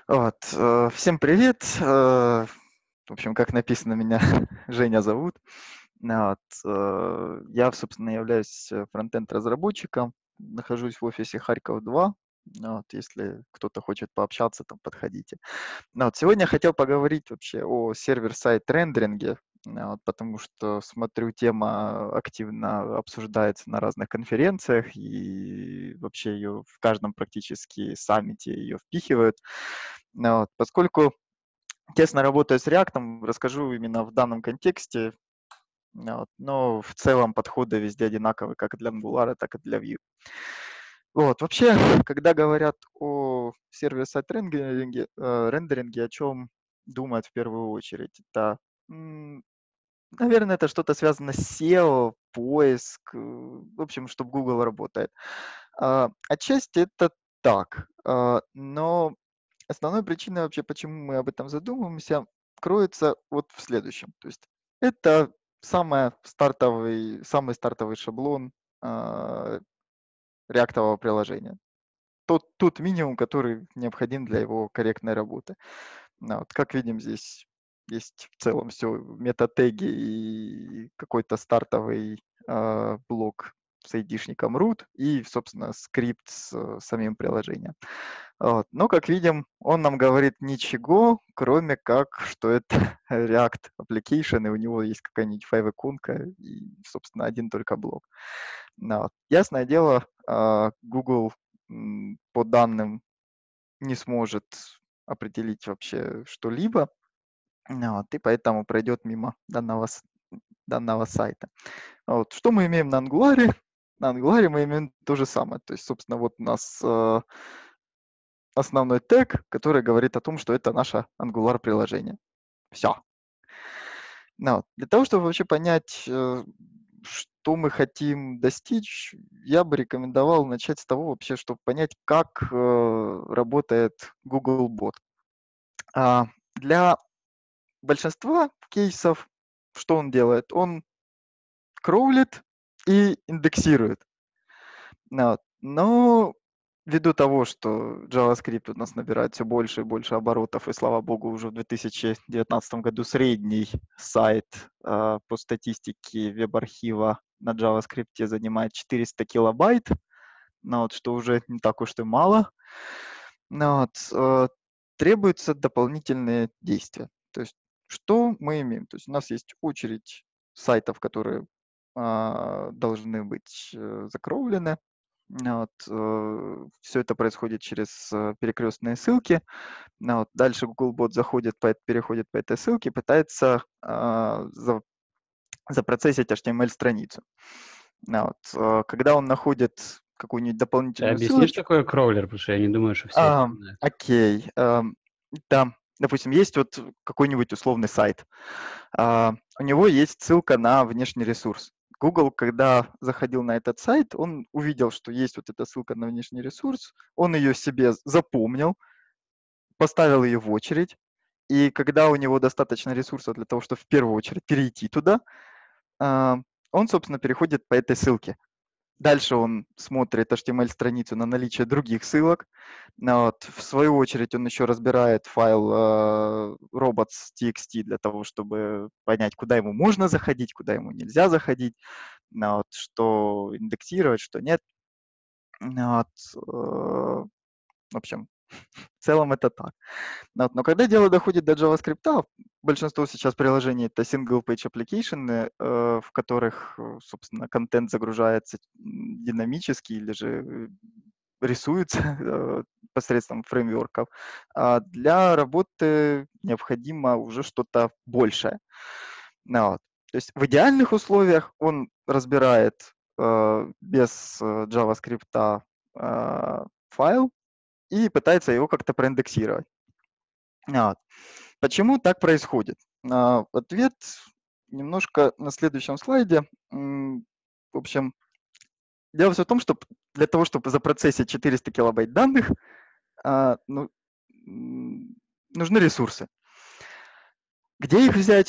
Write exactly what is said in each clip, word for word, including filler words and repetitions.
Вот, э, всем привет. Э, в общем, как написано, меня Женя зовут. На вот, э, я, собственно, являюсь э, фронтенд-разработчиком. Нахожусь в офисе Харьков два. Ну вот, если кто-то хочет пообщаться, там подходите. Ну вот, сегодня я хотел поговорить вообще о сервер-сайт рендеринге, а, вот, потому что, смотрю, тема активно обсуждается на разных конференциях, и вообще ее в каждом практически саммите ее впихивают. Ну вот, поскольку тесно работаю с React, расскажу именно в данном контексте, а, вот, но в целом подходы везде одинаковые, как для Angular, так и для Vue. Вот, вообще, когда говорят о сервер-сайт рендеринге, э, рендеринге, о чем думают в первую очередь? Это, м, наверное, это что-то связано с сео, поиск, э, в общем, чтобы Google работает. А, отчасти это так, а, но основной причиной вообще, почему мы об этом задумываемся, кроется вот в следующем. То есть это самое стартовый, самый стартовый шаблон а, реактового приложения. Тот, тот минимум, который необходим для его корректной работы. Ну, вот, как видим, здесь есть в целом все метатеги и какой-то стартовый а, блок с айдишником root и, собственно, скрипт с э, самим приложением. Вот. Но, как видим, он нам говорит ничего, кроме как, что это React Application, и у него есть какая-нибудь файв-иконка и, собственно, один только блок. Ну вот. Ясное дело, а, Google м, по данным не сможет определить вообще что-либо, ну вот, и поэтому пройдет мимо данного, с- данного сайта. Вот. Что мы имеем на Angular? На Angular мы имеем то же самое. То есть, собственно, вот у нас э, основной тег, который говорит о том, что это наше Angular приложение. Все. Ну, вот. Для того, чтобы вообще понять, э, что мы хотим достичь, я бы рекомендовал начать с того вообще, чтобы понять, как э, работает Google Bot. А, Для большинства кейсов что он делает? Он кроулит и индексирует. Ну вот. Но ввиду того, что JavaScript у нас набирает все больше и больше оборотов, и, слава богу, уже в две тысячи девятнадцатом году средний сайт а, по статистике веб-архива на JavaScript занимает четыреста килобайт, ну вот, что уже не так уж и мало. Ну вот, э, требуются дополнительные действия. То есть что мы имеем? То есть у нас есть очередь сайтов, которые а, должны быть э, закровлены. Ну вот, э, все это происходит через э, перекрестные ссылки. Ну вот, дальше Googlebot заходит, по, эт- переходит по этой ссылке, пытается а, за- запроцессить эйч ти эм эль-страницу. Ну вот, э, когда он находит какую-нибудь Ты дополнительную объяснишь, что ссылочку, такое кроулер, потому что я не думаю, что все это а, знают. окей, ам, да, допустим, есть вот какой-нибудь условный сайт, а, у него есть ссылка на внешний ресурс. Google, когда заходил на этот сайт, он увидел, что есть вот эта ссылка на внешний ресурс, он ее себе запомнил, поставил ее в очередь, и когда у него достаточно ресурсов для того, чтобы в первую очередь перейти туда, а, он, собственно, переходит по этой ссылке. Дальше он смотрит эйч ти эм эль-страницу на наличие других ссылок. Ну вот. В свою очередь он еще разбирает файл э, robots.txt для того, чтобы понять, куда ему можно заходить, куда ему нельзя заходить, ну вот, что индексировать, что нет. Ну вот, э, в общем, в целом это так. Ну вот, но когда дело доходит до JavaScript, большинство сейчас приложений это single-page application, э, в которых, э, собственно, контент загружается м, динамически или же э, рисуется э, посредством фреймворков. А для работы необходимо уже что-то большее. Ну вот. То есть в идеальных условиях он разбирает э, без э, JavaScript э, файл и пытается его как-то проиндексировать. Вот. Почему так происходит? А, Ответ немножко на следующем слайде. М, В общем, дело все в том, что п- для того, чтобы запроцессить четыреста килобайт данных, а, ну, м, нужны ресурсы. Где их взять?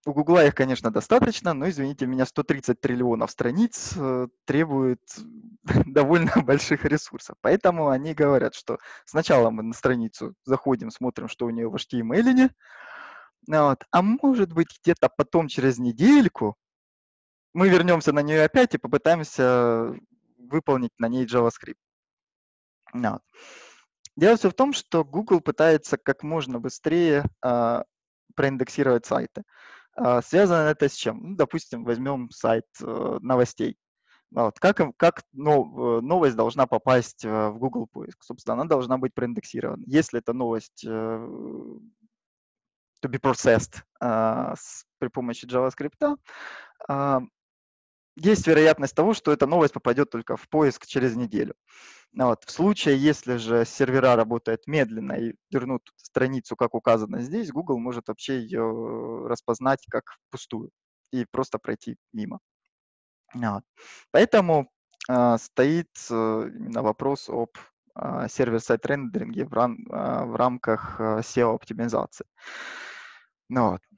у Гугла их, конечно, достаточно, но, извините меня, сто тридцать триллионов страниц э, требует довольно больших ресурсов. Поэтому они говорят, что сначала мы на страницу заходим, смотрим, что у нее в эйч ти эм эл, вот, а может быть где-то потом через недельку мы вернемся на нее опять и попытаемся выполнить на ней JavaScript. Вот. Дело все в том, что Google пытается как можно быстрее а, проиндексировать сайты. А, связано это с чем? Ну, допустим, возьмем сайт э, новостей. Вот. Как, им- как но- э, новость должна попасть э, в Google поиск? Собственно, она должна быть проиндексирована. Если эта новость э, to be processed а, с- при помощи JavaScript, а, есть вероятность того, что эта новость попадет только в поиск через неделю. Ну вот. В случае, если же сервера работают медленно и вернут страницу, как указано здесь, Google может вообще ее распознать как пустую и просто пройти мимо. Ну вот. Поэтому а, стоит э, именно вопрос об а, сервер-сайт рендеринге в, рам- а, в рамках а, сео-оптимизации. Ну вот.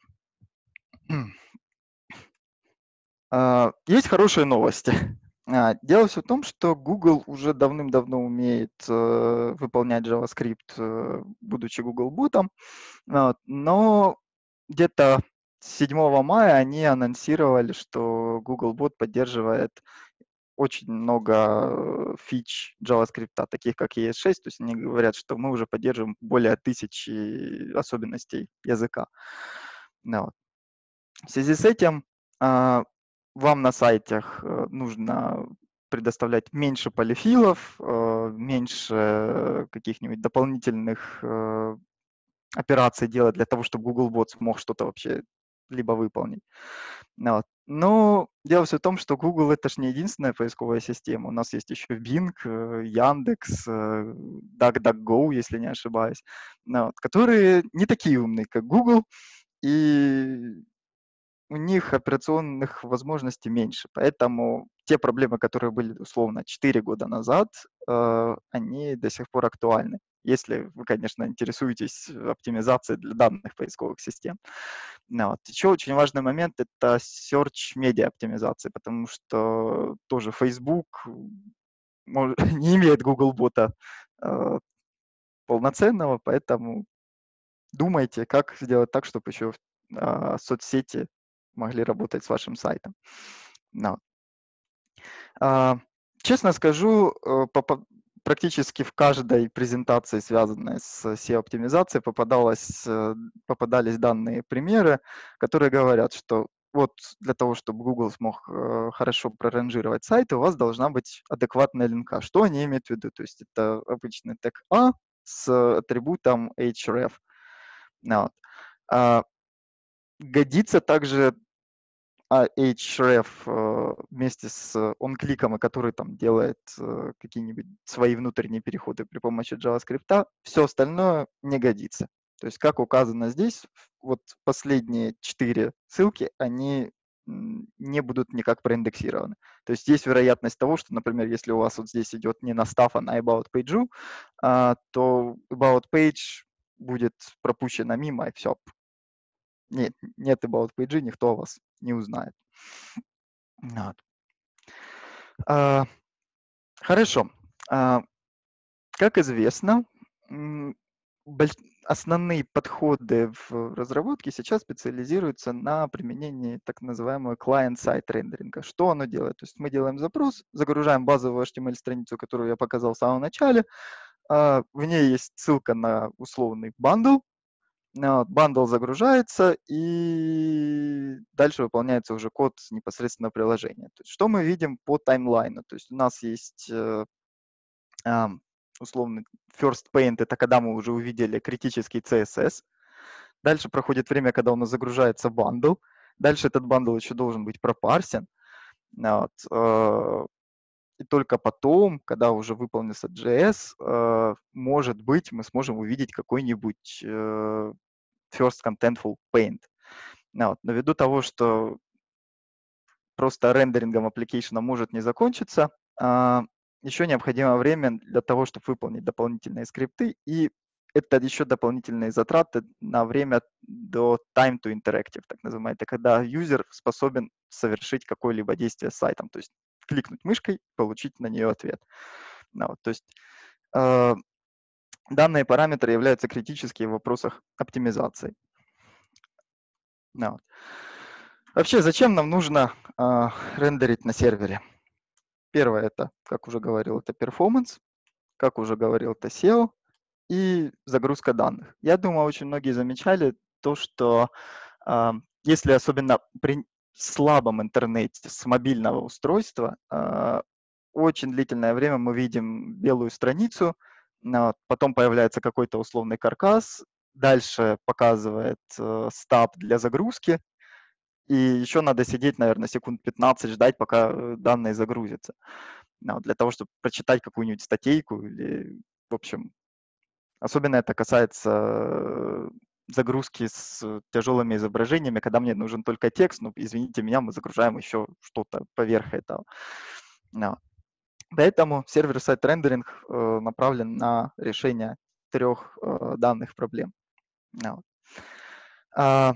А, Есть хорошие новости. А, Дело все в том, что Google уже давным-давно умеет э, выполнять JavaScript, э, будучи Google ботом, вот, но где-то с седьмого мая они анонсировали, что Google Bot поддерживает очень много э, фич JavaScript, таких как и эс шесть, то есть они говорят, что мы уже поддерживаем более тысячи особенностей языка. Ну вот. В связи с этим а, вам на сайтах э, нужно предоставлять меньше полифилов, э, меньше каких-нибудь дополнительных э, операций делать для того, чтобы Googlebot смог что-то вообще либо выполнить. Ну вот. Но дело все в том, что Google это ж не единственная поисковая система. У нас есть еще Bing, э, Яндекс, э, DuckDuckGo, если не ошибаюсь, ну вот, которые не такие умные, как Google, и у них операционных возможностей меньше. Поэтому те проблемы, которые были условно четыре года назад, э, они до сих пор актуальны. Если вы, конечно, интересуетесь оптимизацией для данных поисковых систем. Ну вот. Еще очень важный момент– это search media оптимизация, потому что тоже Facebook мож- не имеет Google бота э, полноценного, поэтому думайте, как сделать так, чтобы еще а, соцсети могли работать с вашим сайтом. Ну, а, честно скажу, э, попа- практически в каждой презентации, связанной с сео-оптимизацией, попадалось, э, попадались данные примеры, которые говорят, что вот для того, чтобы Google смог э, хорошо проранжировать сайты, у вас должна быть адекватная линка. Что они имеют в виду? То есть это обычный тег А с атрибутом href. Ну вот. А, Годится также а, href э, вместе с onClick, который там делает э, какие-нибудь свои внутренние переходы при помощи JavaScript. Все остальное не годится. То есть, как указано здесь, вот последние четыре ссылки, они м, не будут никак проиндексированы. То есть есть вероятность того, что, например, если у вас вот здесь идет не на staff, а на about page, а, то about page будет пропущена мимо, и все. Нет, нет about page, никто о вас не узнает. Вот. А, Хорошо. А, Как известно, м, больш- основные подходы в разработке сейчас специализируются на применении так называемого client-side рендеринга. Что оно делает? То есть мы делаем запрос, загружаем базовую эйч ти эм эль-страницу, которую я показал в самом начале. а, В ней есть ссылка на условный бандл. А, вот, Бандл загружается, и дальше выполняется уже код непосредственно приложения. То есть что мы видим по таймлайну? То есть у нас есть э, ам, условный first paint, это когда мы уже увидели критический си эс эс. Дальше проходит время, когда у нас загружается бандл. Дальше этот бандл еще должен быть пропарсен. Вот. э, И только потом, когда уже выполнится джей эс, э, может быть, мы сможем увидеть какой-нибудь э, first contentful paint. Ну вот. Но ввиду того, что просто рендерингом application может не закончиться, а, еще необходимо время для того, чтобы выполнить дополнительные скрипты и это еще дополнительные затраты на время до time to interactive, так называемое. Это когда юзер способен совершить какое-либо действие с сайтом, то есть кликнуть мышкой, получить на нее ответ. Ну, вот, то есть э, данные параметры являются критическими в вопросах оптимизации. Ну, вот. Вообще, зачем нам нужно э, рендерить на сервере? Первое, это, как уже говорил, это перформанс, как уже говорил, это сео и загрузка данных. Я думаю, очень многие замечали то, что э, если особенно при слабом интернете с мобильного устройства, э, очень длительное время мы видим белую страницу, э, потом появляется какой-то условный каркас, дальше показывает э, стаб для загрузки, и еще надо сидеть, наверное, секунд пятнадцать, ждать, пока э, данные загрузятся. Ну, для того, чтобы прочитать какую-нибудь статейку или, в общем, особенно это касается э, загрузки с тяжелыми изображениями, когда мне нужен только текст, ну, извините меня, мы загружаем еще что-то поверх этого. Ну, поэтому сервер-сайд рендеринг э, направлен на решение трех э, данных проблем. Ну, а,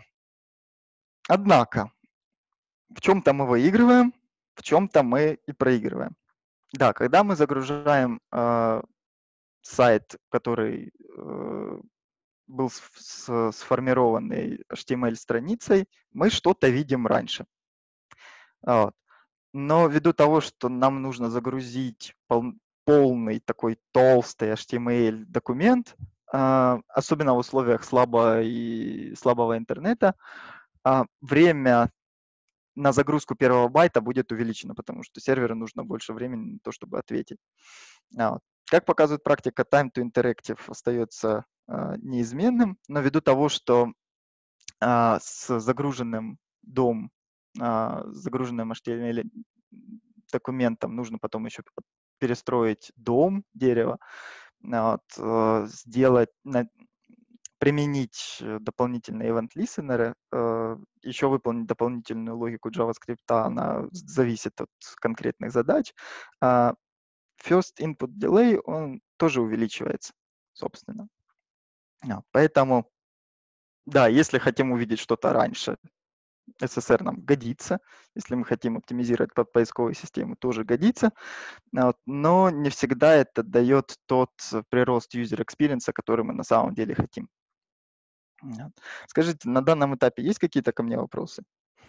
однако, в чем-то мы выигрываем, в чем-то мы и проигрываем. Да, когда мы загружаем э, сайт, который э, был с- с- сформированный эйч ти эм эль-страницей, мы что-то видим раньше. Вот. Но ввиду того, что нам нужно загрузить пол- полный такой толстый эйч ти эм эль-документ, а, особенно в условиях слабо и слабого интернета, а, время на загрузку первого байта будет увеличено, потому что серверу нужно больше времени на то, чтобы ответить. А, вот. Как показывает практика, time to interactive остается а, неизменным, но ввиду того, что а, с загруженным дом, а, с загруженным эйч ти эм эль документом нужно потом еще перестроить дом, дерево, а, вот, э, сделать, на- применить э, дополнительные event listener, э, еще выполнить дополнительную логику JavaScript, она зависит от конкретных задач. А First input delay, он тоже увеличивается, собственно. А, Поэтому, да, если хотим увидеть что-то раньше, эс эс эр нам годится. Если мы хотим оптимизировать под поисковые системы, тоже годится. А, вот, Но не всегда это дает тот э, прирост user experience, который мы на самом деле хотим. Вот. Скажите, на данном этапе есть какие-то ко мне вопросы?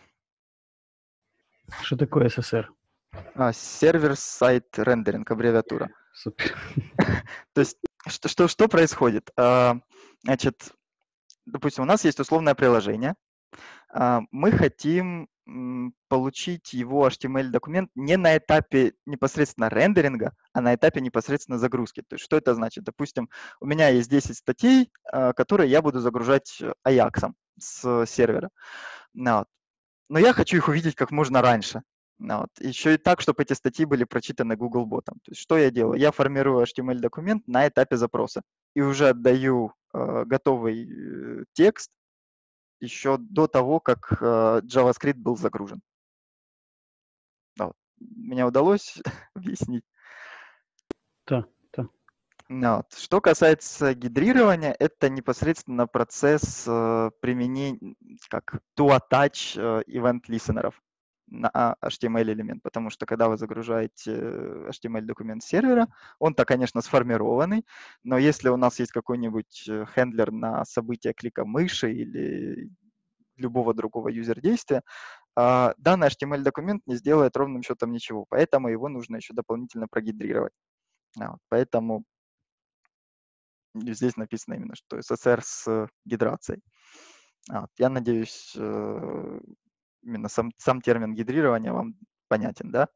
Что такое эс эс эр? А, сервер-сайт рендеринг, аббревиатура. Супер. То есть что, что, что происходит? А, Значит, допустим, у нас есть условное приложение. А, Мы хотим м, получить его эйч ти эм эль-документ не на этапе непосредственно рендеринга, а на этапе непосредственно загрузки. То есть что это значит? Допустим, у меня есть десять статей, а, которые я буду загружать Ajax с сервера. Ну, вот. Но я хочу их увидеть как можно раньше. Ну, вот. Еще и так, чтобы эти статьи были прочитаны Googlebot. То есть что я делаю? Я формирую эйч ти эм эль-документ на этапе запроса и уже отдаю э, готовый э, текст еще до того, как э, JavaScript был загружен. Да, вот. Мне удалось объяснить. Да, да. Ну, вот. Что касается гидрирования, это непосредственно процесс э, применения, как to attach э, event listener на эйч ти эм эль-элемент, потому что когда вы загружаете э, эйч ти эм эль-документ с сервера, он-то, конечно, сформированный, но если у нас есть какой-нибудь э, хендлер на событие клика мыши или любого другого юзер-действия, а, данный эйч ти эм эль-документ не сделает ровным счетом ничего, поэтому его нужно еще дополнительно прогидрировать. А, вот, Поэтому здесь написано именно, что эс эс эр с гидрацией. А, вот, Я надеюсь, э, именно сам, сам термин гидрирования вам понятен, да?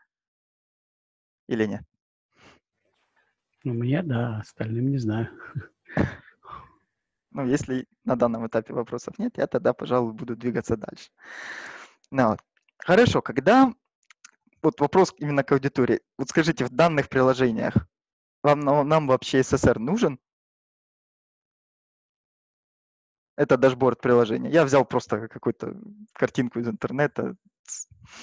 Или нет? Ну, мне, да, остальным не знаю. Ну, если на данном этапе вопросов нет, я тогда, пожалуй, буду двигаться дальше. Ну, вот. Хорошо, когда... Вот вопрос именно к аудитории. Вот скажите, в данных приложениях вам, ну, нам вообще эс эс эр нужен? Это дашборд приложения. Я взял просто какую-то картинку из интернета.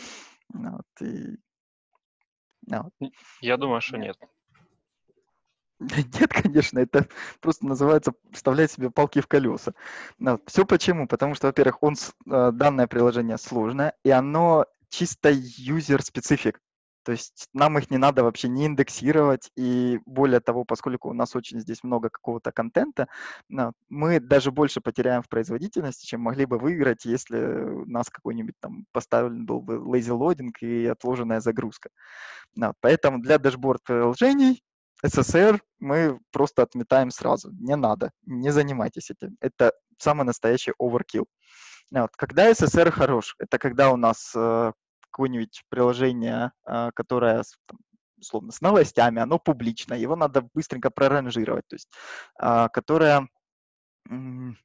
Ну, вот, и, ну, вот. Я думаю, что нет. Нет, конечно, это просто называется вставлять себе палки в колеса. Но все почему? Потому что, во-первых, он с э, данное приложение сложное, и оно чисто user-specific. То есть нам их не надо вообще не индексировать, и более того, поскольку у нас очень здесь много какого-то контента, на мы даже больше потеряем в производительности, чем могли бы выиграть, если у нас какой-нибудь там поставлен был бы lazy loading и отложенная загрузка. Да, поэтому для дашборд-приложений эс эс эр мы просто отметаем сразу. Не надо, не занимайтесь этим. Это самый настоящий overkill. Вот. Когда эс эс эр хорош? Это когда у нас э, какое-нибудь приложение, э, которое с, там, условно с новостями, оно публичное, его надо быстренько проранжировать, то есть э, которое м,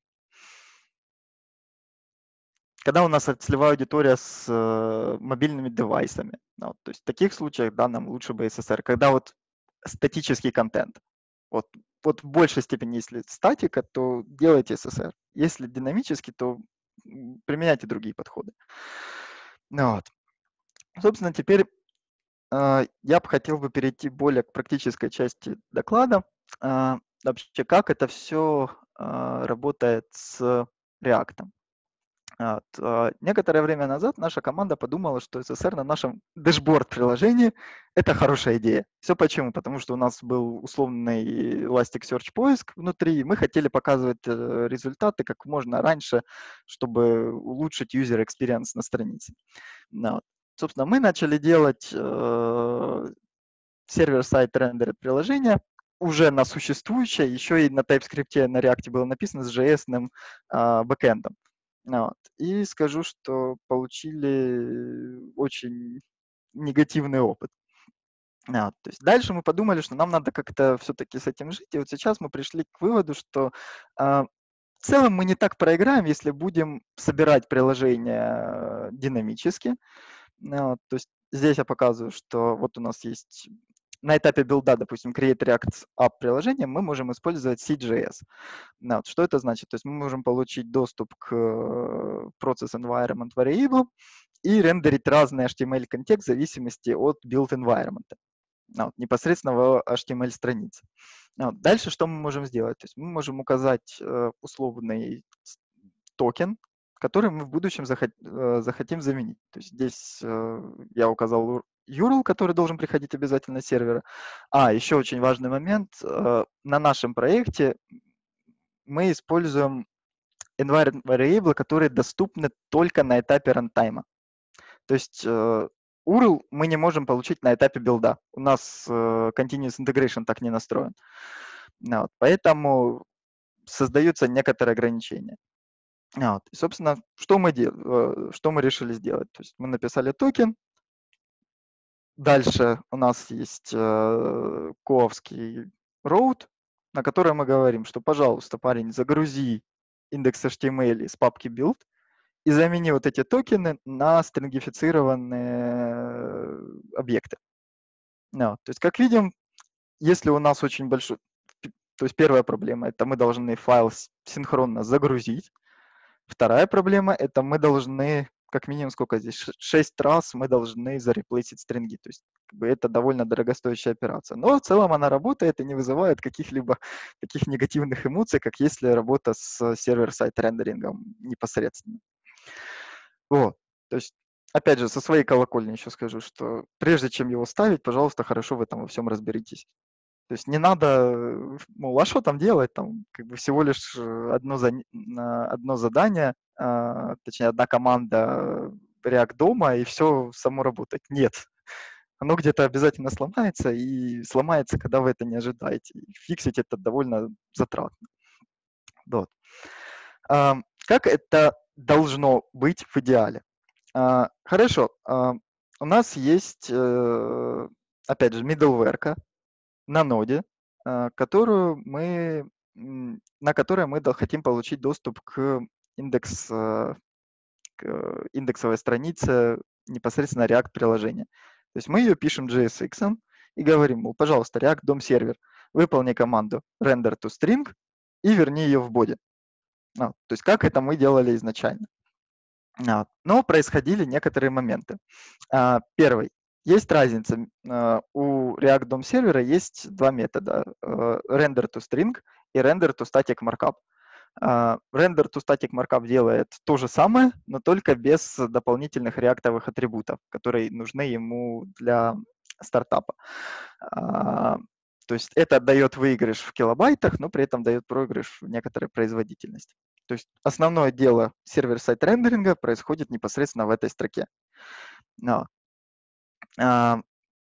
когда у нас целевая аудитория с э, мобильными девайсами. Ну, вот, то есть в таких случаях, да, нам лучше бы эс эс эр. Когда вот статический контент, вот, вот в большей степени, если статика, то делайте эс эс эр. Если динамический, то м, применяйте другие подходы. Ну, вот. Собственно, теперь э, я бы хотел бы перейти более к практической части доклада. Э, вообще, как это все работает с React. Вот. а, Некоторое время назад наша команда подумала, что эс эс эр на нашем дэшборд-приложении — это хорошая идея. Все почему? Потому что у нас был условный Elasticsearch поиск внутри, и мы хотели показывать э, результаты как можно раньше, чтобы улучшить user experience на странице. Ну, вот. Собственно, мы начали делать э, сервер-сайт рендерит приложение уже на существующее, еще и на TypeScript, на React было написано с джей эс-ным а, бэкэндом. Ну вот. И скажу, что получили очень негативный опыт. А, вот. То есть дальше мы подумали, что нам надо как-то все-таки с этим жить. И вот сейчас мы пришли к выводу, что а, в целом мы не так проиграем, если будем собирать приложение динамически. Ну вот. То есть здесь я показываю, что вот у нас есть на этапе билда, допустим, create React App приложение, мы можем использовать си джей эс. Ну, вот. Что это значит? То есть мы можем получить доступ к э, Process Environment Variable и рендерить разный эйч ти эм эль-контекст в зависимости от build environment. Ну, вот, непосредственно в эйч ти эм эль-странице. Ну, вот. Дальше что мы можем сделать? То есть мы можем указать э, условный токен, который мы в будущем захот, э, захотим заменить. То есть здесь э, я указал ю ар эл, который должен приходить обязательно с сервера. А, еще очень важный момент. Э, на нашем проекте мы используем environment variable, которые доступны только на этапе рантайма. То есть э, ю ар эл мы не можем получить на этапе билда. У нас э, continuous integration так не настроен. Ну, вот, поэтому создаются некоторые ограничения. А, вот. И, собственно, что мы, дел... э, что мы решили сделать? То есть мы написали токен, дальше у нас есть э, коовский route, на котором мы говорим, что, пожалуйста, парень, загрузи индекс эйч ти эм эль из папки build и замени вот эти токены на стрингифицированные объекты. Ну, то есть, как видим, если у нас очень большой... То есть первая проблема — это мы должны файл синхронно загрузить. Вторая проблема — это мы должны, как минимум, сколько здесь, ш- шесть раз мы должны зареплейсить стринги. То есть как бы это довольно дорогостоящая операция. Но в целом она работает и не вызывает каких-либо таких негативных эмоций, как если работа с сервер-сайт рендерингом непосредственно. Вот. То есть, опять же, со своей колокольни еще скажу, что прежде чем его ставить, пожалуйста, хорошо в этом во всем разберитесь. То есть не надо, э, мол, а что там делать? Там как бы всего лишь э, одно, зан- на- одно задание, а, точнее, одна команда React дома, и все само работает. Нет. Оно где-то обязательно сломается, и сломается, когда вы это не ожидаете. И фиксить это довольно затратно. Вот. А, Как это должно быть в идеале? А, Хорошо. а, У нас есть, э, опять же, middleware на ноде, а, которую мы, м, на которой мы до- хотим получить доступ к индекс, а, к э, индексовой странице непосредственно React приложения. То есть мы ее пишем джей эс икс и говорим, мол, пожалуйста, React дом сервер, выполни команду render to string и верни ее в боди. А, то есть как это мы делали изначально. А, Но происходили некоторые моменты. А, Первый. есть разница. М, У React дом сервера есть два метода. э, Render to string и Render to static markup. А, Render to static markup делает то же самое, но только без дополнительных реактовых атрибутов, которые нужны ему для стартапа. А, То есть это дает выигрыш в килобайтах, но при этом дает проигрыш в некоторой производительности. То есть основное дело сервер-сайд рендеринга происходит непосредственно в этой строке. Но, а,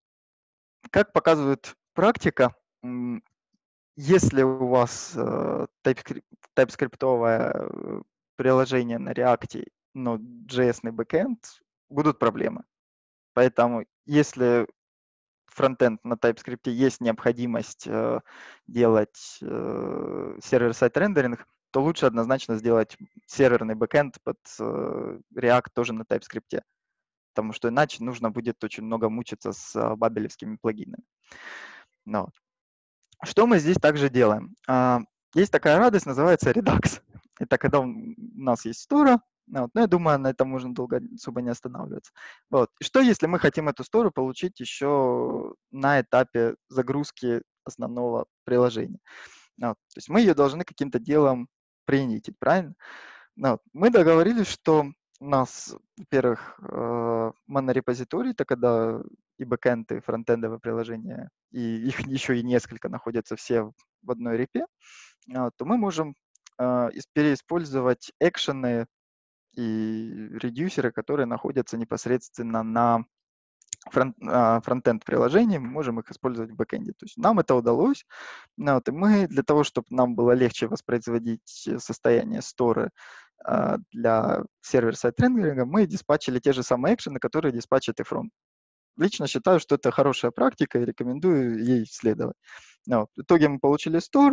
Как показывает практика, м, если у вас э, TypeScript, TypeScript-овое э, приложение на React, но джей эс-ный бэкэнд, будут проблемы. Поэтому если фронтенд на TypeScript есть необходимость э, делать э, сервер-сайд рендеринг, то лучше однозначно сделать серверный бэкэнд под э, React тоже на TypeScript, потому что иначе нужно будет очень много мучиться с э, бабелевскими плагинами. Но что мы здесь также делаем? А, Есть такая радость, называется Redux. Это когда у нас есть стора, вот, но я думаю, на этом можно долго особо не останавливаться. Вот. И что, если мы хотим эту стору получить еще на этапе загрузки основного приложения? Вот. То есть мы ее должны каким-то делом приинитить, правильно? Ну вот. Мы договорились, что у нас, во-первых, э, монорепозиторий, это когда и бэкэнд, и фронтендовые приложения, и их еще и несколько находятся все в одной репе, а, то мы можем э, ис- переиспользовать экшены и редюсеры, которые находятся непосредственно на фронт, а, фронтенд приложении, мы можем их использовать в бэкэнде. То есть нам это удалось. Ну, вот, и мы для того, чтобы нам было легче воспроизводить э, состояние сторы а, для сервер-сайд рендеринга, мы диспатчили те же самые экшены, которые диспатчит и фронт. Лично считаю, что это хорошая практика и рекомендую ей следовать. Ну, вот. В итоге мы получили store,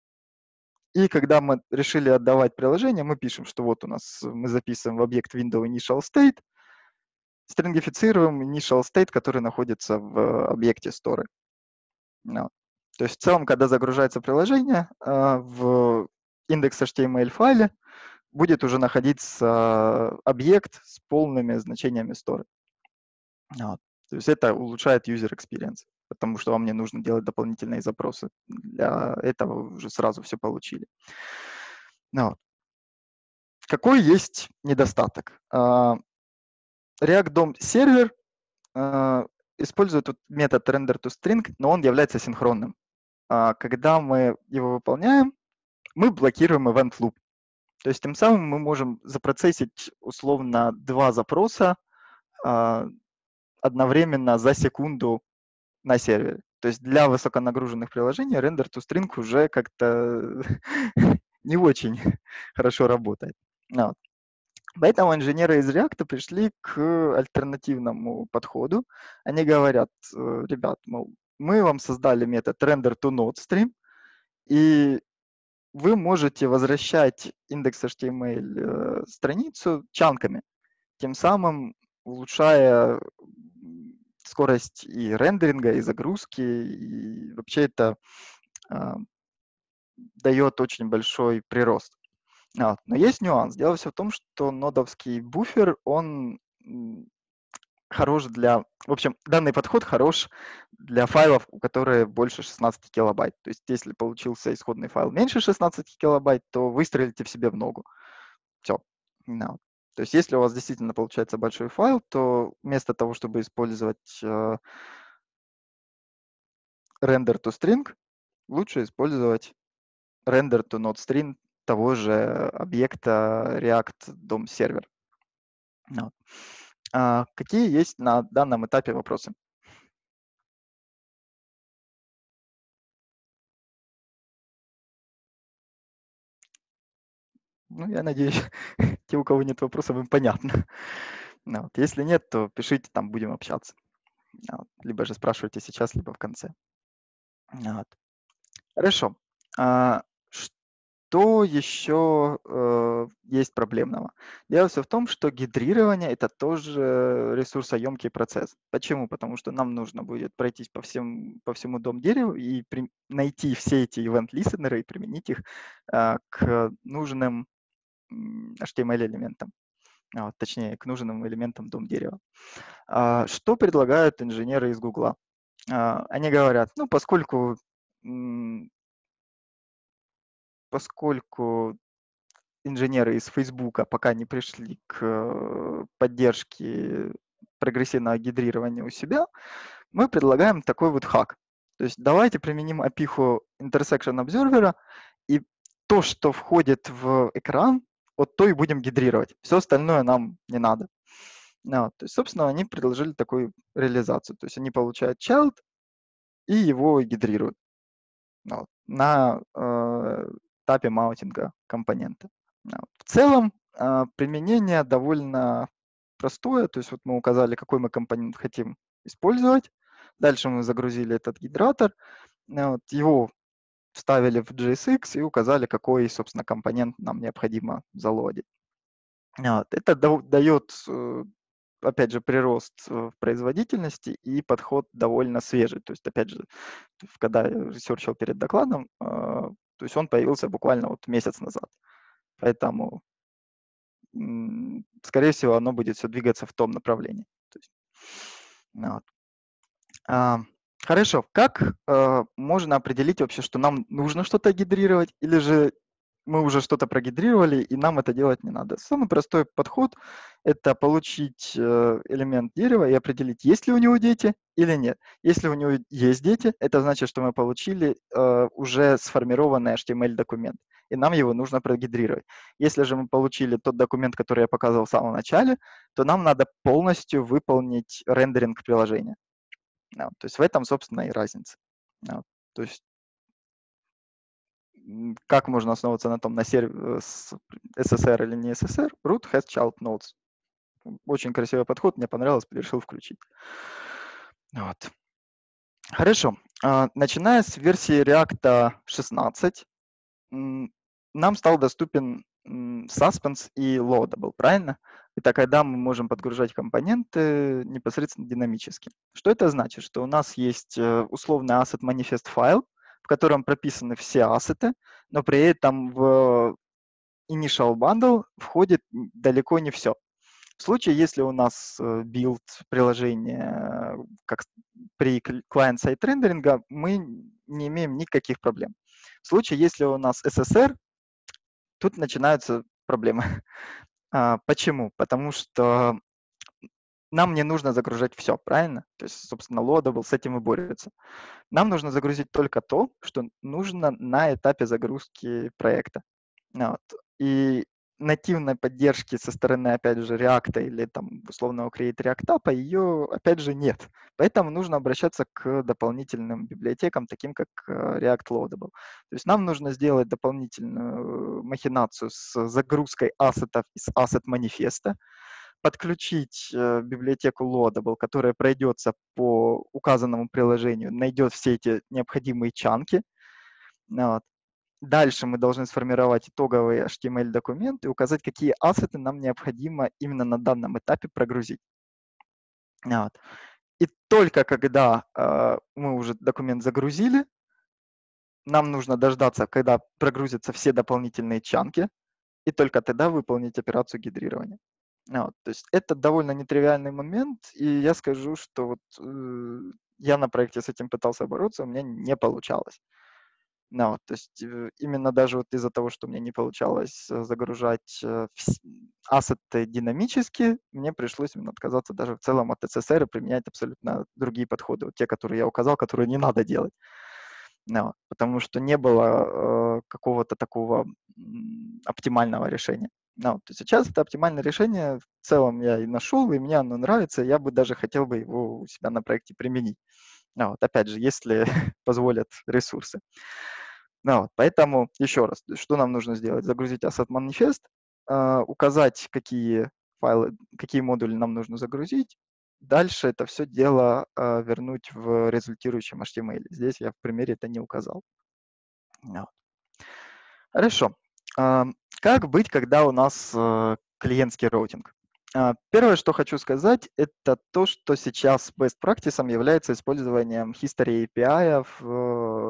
и когда мы решили отдавать приложение, мы пишем, что вот у нас мы записываем в объект window initial state, стрингифицируем initial state, который находится в объекте store. Ну, то есть в целом, когда загружается приложение, а, в index.html файле будет уже находиться объект с полными значениями store. Вот. То есть это улучшает user experience, потому что вам не нужно делать дополнительные запросы. Для этого вы уже сразу все получили. Ну вот. Какой есть недостаток? А, React дом сервер а, использует тут метод render to string, но он является синхронным. А, Когда мы его выполняем, мы блокируем event loop. То есть тем самым мы можем запроцессить условно два запроса а, одновременно за секунду на сервере. То есть для высоконагруженных приложений render to string уже как-то не очень хорошо работает. Ну вот. Поэтому инженеры из React пришли к альтернативному подходу. Они говорят, э, ребят, мол, мы вам создали метод render to node stream, и вы можете возвращать index.html э, страницу чанками, тем самым улучшая м, скорость и рендеринга, и загрузки, и вообще это а, дает очень большой прирост. А, вот. Но есть нюанс. Дело все в том, что нодовский буфер, он м, хорош для... В общем, данный подход хорош для файлов, у которые больше шестнадцати килобайт. То есть если получился исходный файл меньше шестнадцати килобайт, то выстрелите в себе в ногу. Все. No. То есть если у вас действительно получается большой файл, то вместо того, чтобы использовать э, render to string, лучше использовать render to not string того же объекта React дом сервер. No. А, какие есть на данном этапе вопросы? Ну, я надеюсь, те, у кого нет вопросов, им понятно. Ну, вот. Если нет, то пишите, там будем общаться. Ну вот. Либо же спрашивайте сейчас, либо в конце. Ну вот. Хорошо. А, Что еще э, есть проблемного? Дело все в том, что гидрирование это тоже ресурсоемкий процесс. Почему? Потому что нам нужно будет пройтись по, всем, по всему дом-дереву и при- найти все эти event-листенеры и применить их а, к нужным м, эйч ти эм эль-элементам. а, вот, точнее, к нужным элементам дом дерева. А, что предлагают инженеры из Гугла? А, они говорят, ну, поскольку, м, поскольку инженеры из Фейсбука пока не пришли к э, поддержке прогрессивного гидрирования у себя, мы предлагаем такой вот хак. То есть давайте применим опиху Intersection Observer, и то, что входит в экран, вот то и будем гидрировать. Все остальное нам не надо. Ну, вот, то есть, собственно, они предложили такую реализацию. То есть они получают child и его гидрируют, ну, вот, на э, этапе маунтинга компонента. Ну, вот. В целом э, применение довольно простое. То есть вот мы указали, какой мы компонент хотим использовать. Дальше мы загрузили этот гидратор, ну, вот, его вставили в джей эс икс и указали, какой, собственно, компонент нам необходимо залодить. Вот. Это да- дает, э, опять же, прирост э, в производительности и подход довольно свежий. То есть, опять же, т- когда я ресерчил перед докладом, э, то есть он появился буквально вот месяц назад. Поэтому, м, скорее всего, оно будет все двигаться в том направлении. То есть, ну вот. А, Хорошо. Как э, можно определить вообще, что нам нужно что-то гидрировать, или же мы уже что-то прогидрировали, и нам это делать не надо? Самый простой подход– это получить э, элемент дерева и определить, есть ли у него дети или нет. Если у него есть дети, это значит, что мы получили э, уже сформированный эйч ти эм эль-документ, и нам его нужно прогидрировать. Если же мы получили тот документ, который я показывал в самом начале, то нам надо полностью выполнить рендеринг приложения. Да, то есть в этом, собственно, и разница. Да, то есть м, как можно основываться на том, на сервер с эс эс эр или не эс эс эр? Root has child nodes. Очень красивый подход, мне понравилось, решил включить. Вот. Хорошо. А, Начиная с версии React шестнадцать, м, нам стал доступен м, Suspense и Loadable, правильно? Это когда мы можем подгружать компоненты непосредственно динамически. Что это значит? Что у нас есть э, условный asset manifest файл, в котором прописаны все ассеты, но при этом в initial bundle входит м, далеко не все. В случае, если у нас э, билд приложения э, как с- при клиент-сайт рендеринга, мы не имеем никаких проблем. В случае, если у нас эс эс эр, тут начинаются проблемы. А, Почему? Потому что нам не нужно загружать все, правильно? То есть, собственно, Loadable с этим и борется. Нам нужно загрузить только то, что нужно на этапе загрузки проекта. Ну вот. И нативной поддержки со стороны, опять же, React или там условного Create React App, ее, опять же, нет. Поэтому нужно обращаться к дополнительным библиотекам, таким как э, React Loadable. То есть нам нужно сделать дополнительную махинацию с загрузкой ассетов из asset манифеста, подключить э, библиотеку Loadable, которая пройдется по указанному приложению, найдет все эти необходимые чанки. Ну вот. Дальше мы должны сформировать итоговый эйч ти эм эль-документ и указать, какие ассеты нам необходимо именно на данном этапе прогрузить. Ну вот. И только когда э, мы уже документ загрузили, нам нужно дождаться, когда прогрузятся все дополнительные чанки, и только тогда выполнить операцию гидрирования. Ну вот. То есть это довольно нетривиальный момент, и я скажу, что вот э, я на проекте с этим пытался бороться, у меня не получалось. Ну вот, то есть э, именно даже вот из-за того, что мне не получалось э, загружать э, вс- ассеты динамически, мне пришлось именно отказаться даже в целом от эс эс эр и применять абсолютно другие подходы, вот те, которые я указал, которые не надо делать. Ну вот, потому что не было э, какого-то такого м, оптимального решения. Ну, вот, то есть сейчас это оптимальное решение в целом я и нашел, и мне оно нравится, я бы даже хотел бы его у себя на проекте применить. Ну, вот, опять же, если позволят ресурсы. Ну, вот, поэтому еще раз, что нам нужно сделать? Загрузить asset manifest, э, указать, какие файлы, какие модули нам нужно загрузить. Дальше это все дело э, вернуть в результирующем эйч ти эм эль. Здесь я в примере это не указал. Ну вот. Хорошо. А, Как быть, когда у нас э, клиентский роутинг? А, Первое, что хочу сказать, это то, что сейчас best practice является использованием history эй пи ай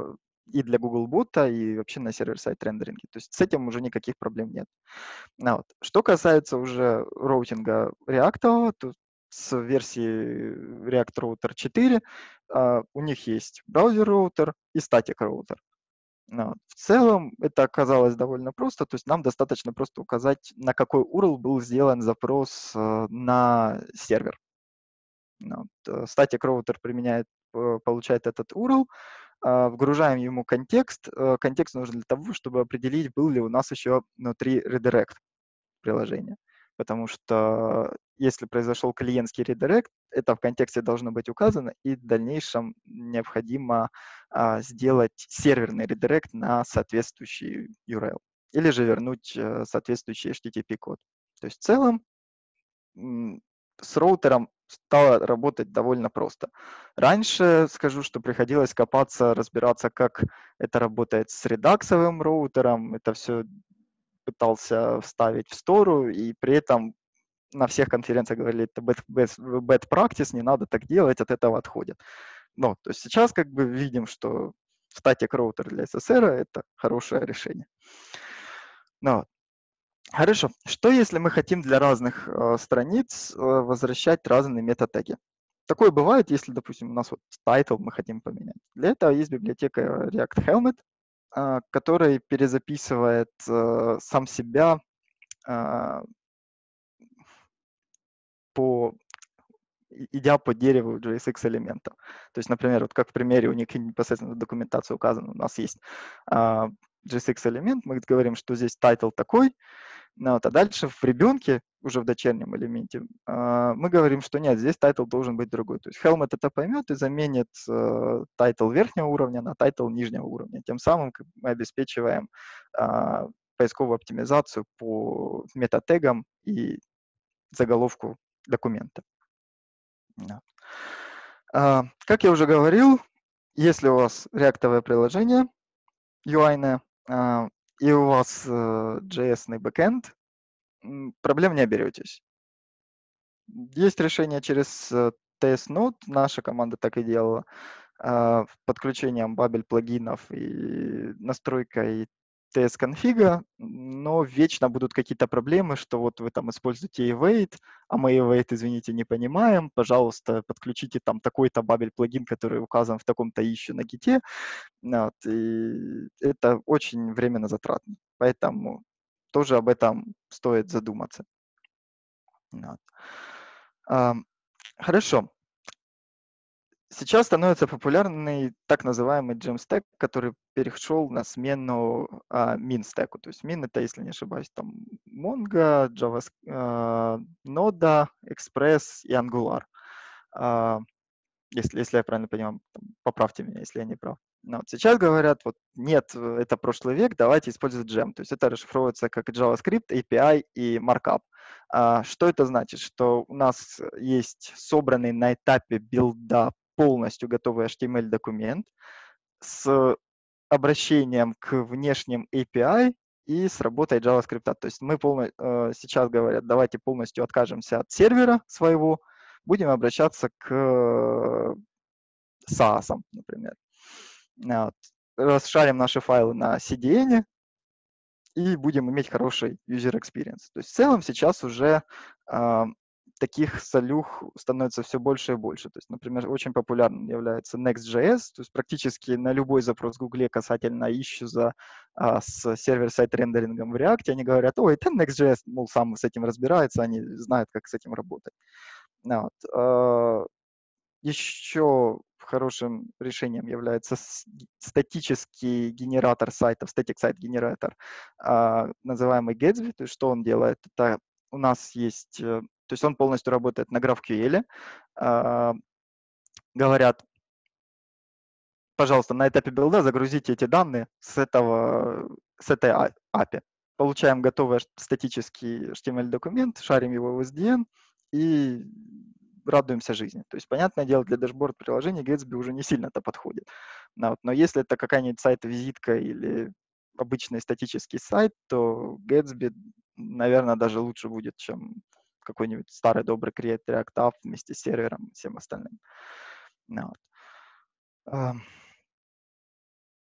и для Google бота, и вообще на сервер-сайд рендеринге. То есть с этим уже никаких проблем нет. Ну, вот. Что касается уже роутинга React, то с версии React Router четыре а, у них есть браузер-роутер и статик-роутер. Ну, вот. В целом это оказалось довольно просто, то есть нам достаточно просто указать, на какой ю ар эл был сделан запрос э, на сервер. Ну, вот, э, Static роутер применяет, э, получает этот ю ар эл, а, вгружаем ему контекст. Э, Контекст нужен для того, чтобы определить, был ли у нас еще внутри редирект приложения. Потому что если произошел клиентский редирект, это в контексте должно быть указано, и в дальнейшем необходимо а, сделать серверный редирект на соответствующий ю ар эл. Или же вернуть э, соответствующий эйч ти ти пи-код. То есть в целом м, с роутером стало работать довольно просто. Раньше скажу, что приходилось копаться, разбираться, как это работает с редаксовым роутером. Это все пытался вставить в стору, и при этом на всех конференциях говорили, это bad, bad, bad practice, не надо так делать, от этого отходят. Ну, то есть сейчас как бы видим, что static роутер для эс эс эр это хорошее решение. Ну, вот. Хорошо. Что если мы хотим для разных э, страниц э, возвращать разные метатеги? Такое бывает, если, допустим, у нас вот title мы хотим поменять. Для этого есть библиотека React Helmet, э, которая перезаписывает э, сам себя э, по и- идя по дереву джей эс экс элементов. То есть, например, вот как в примере у них непосредственно в документации указано, у нас есть а, джей эс экс элемент, мы говорим, что здесь title такой, ну, вот, а дальше в ребенке, уже в дочернем элементе, а, мы говорим, что нет, здесь title должен быть другой. То есть Helmet это поймет и заменит э, title верхнего уровня на title нижнего уровня. Тем самым как мы обеспечиваем а, поисковую оптимизацию по метатегам и заголовку документа. Да. А, Как я уже говорил, если у вас реактовое приложение ю ай-ное, а, и у вас э, джей эс-ный бэкэнд, м, проблем не оберетесь. Есть решение через э, ти эс-Node, наша команда так и делала, а, подключением Babel плагинов и настройкой ти эс-конфига, но вечно будут какие-то проблемы, что вот вы там используете await, а мы await, извините, не понимаем, пожалуйста, подключите там такой-то Babel плагин, который указан в таком-то issue на гите, вот, и это очень временно затратно, поэтому тоже об этом стоит задуматься. Вот. Ам, Хорошо. Сейчас становится популярный так называемый Jamstack, который перешел на смену а, min-стеку. То есть min — это, если не ошибаюсь, там Mongo, Java, а, Node, Express и Angular. А, если, если я правильно понимаю, там, поправьте меня, если я не прав. Но вот сейчас говорят, вот нет, э, это прошлый век, давайте использовать джем. То есть это расшифровывается как JavaScript, эй пи ай и markup. А, что это значит? Что у нас есть собранный на этапе билда полностью готовый эйч ти эм эль-документ с обращением к внешним эй пи ай и с работой JavaScript. То есть мы полно, э, сейчас говорят, давайте полностью откажемся от сервера своего, будем обращаться к сасам, например. Вот. Расшарим наши файлы на си ди эн и будем иметь хороший user experience. То есть в целом сейчас уже э, таких солюх становится все больше и больше. То есть, например, очень популярным является Next.js, то есть практически на любой запрос в Гугле касательно ищу за а, с сервер-сайт рендерингом в React, они говорят, ой, это Next.js, мол, сам с этим разбирается, они знают, как с этим работать. Вот. А, Еще хорошим решением является с- статический генератор сайтов, static site генератор, а, называемый Gatsby. То есть что он делает? Это у нас есть, э, то есть он полностью работает на GraphQL. А, Говорят, пожалуйста, на этапе билда загрузите эти данные с этого, с этой а- эй пи ай. Получаем готовый ш- статический эйч ти эм эль-документ, шарим его в эс ди эн и радуемся жизни. То есть, понятное дело, для дашборд приложений Gatsby уже не сильно это подходит. Ну, вот, но если это какая-нибудь сайт-визитка или обычный статический сайт, то Gatsby, наверное, даже лучше будет, чем какой-нибудь старый добрый Create React App вместе с сервером и всем остальным. Ну, вот.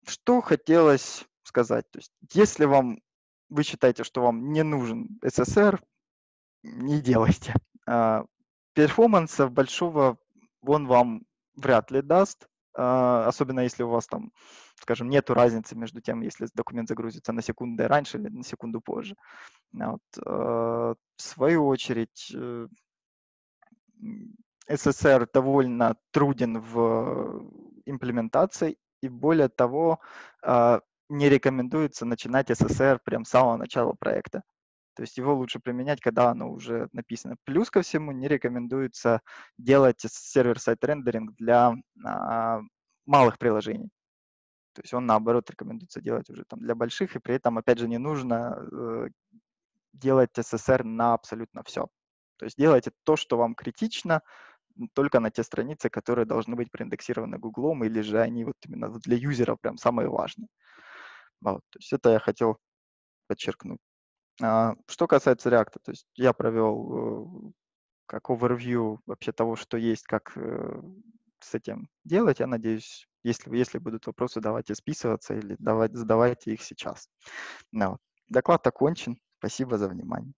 Что хотелось сказать? То есть, если вам вы считаете, что вам не нужен эс эс эр, не делайте. А, перформанса большого он вам вряд ли даст, а, особенно если у вас там, скажем, нету разницы между тем, если документ загрузится на секунду раньше или на секунду позже. А Вот. а, В свою очередь, э, м, эс эс эр довольно труден в имплементации, и более того, а, не рекомендуется начинать эс эс эр прям с самого начала проекта. То есть его лучше применять, когда оно уже написано. Плюс ко всему не рекомендуется делать сервер-сайд рендеринг для а, малых приложений. То есть он, наоборот, рекомендуется делать уже там для больших, и при этом, опять же, не нужно э, делать эс эс эр на абсолютно все. То есть делайте то, что вам критично, м, только на те страницы, которые должны быть проиндексированы Гуглом, или же они вот именно вот для юзеров прям самые важные. Вот. То есть это я хотел подчеркнуть. А, Что касается React, то есть я провел э, как overview вообще того, что есть, как э, с этим делать. Я надеюсь, если, если будут вопросы, давайте списываться или давайте, задавайте их сейчас. Ну, вот. Доклад окончен. Спасибо за внимание.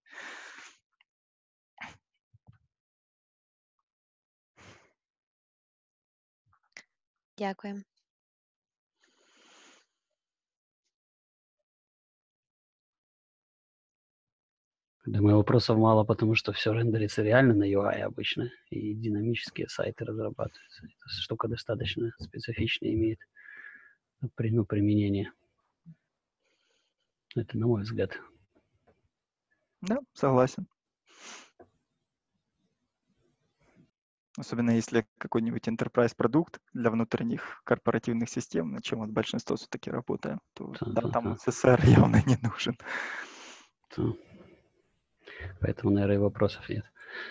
Дякую. Думаю, вопросов мало, потому что все рендерится реально на ю ай обычно, и динамические сайты разрабатываются. Эта штука достаточно специфичная, имеет ну, при, ну, применение. Это на мой взгляд. Да, согласен. Особенно если какой-нибудь enterprise продукт для внутренних корпоративных систем, на чем вот большинство все-таки работает, то Да, да, да, там да. эс эс эр явно не нужен. Да. Поэтому, наверное, и вопросов нет.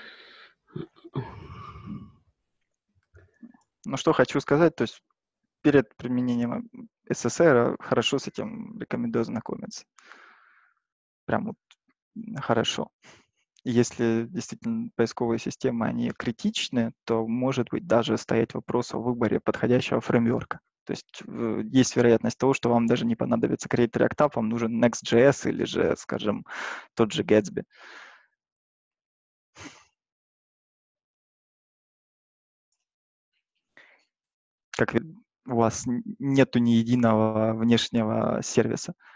Но что хочу сказать, то есть перед применением эс эс эр хорошо с этим рекомендую ознакомиться. Прям вот м, хорошо. И Если действительно поисковые системы, они критичны, то может быть даже стоять вопрос о выборе подходящего фреймворка. То есть э, есть вероятность того, что вам даже не понадобится Create React App, вам нужен Next.js или же, скажем, тот же Gatsby. Как ви- у вас н- нету ни единого внешнего сервиса.